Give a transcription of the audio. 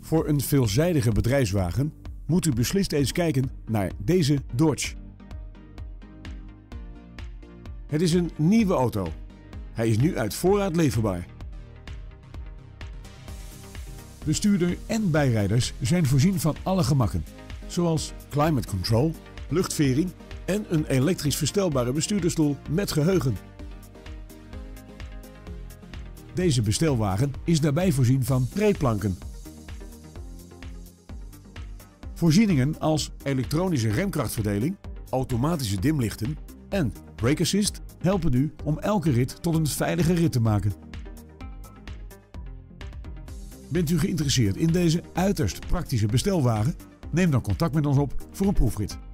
Voor een veelzijdige bedrijfswagen moet u beslist eens kijken naar deze Dodge. Het is een nieuwe auto. Hij is nu uit voorraad leverbaar. Bestuurder en bijrijders zijn voorzien van alle gemakken, zoals climate control, luchtvering en een elektrisch verstelbare bestuurdersstoel met geheugen. Deze bestelwagen is daarbij voorzien van treedplanken. Voorzieningen als elektronische remkrachtverdeling, automatische dimlichten en brake assist helpen u om elke rit tot een veilige rit te maken. Bent u geïnteresseerd in deze uiterst praktische bestelwagen? Neem dan contact met ons op voor een proefrit.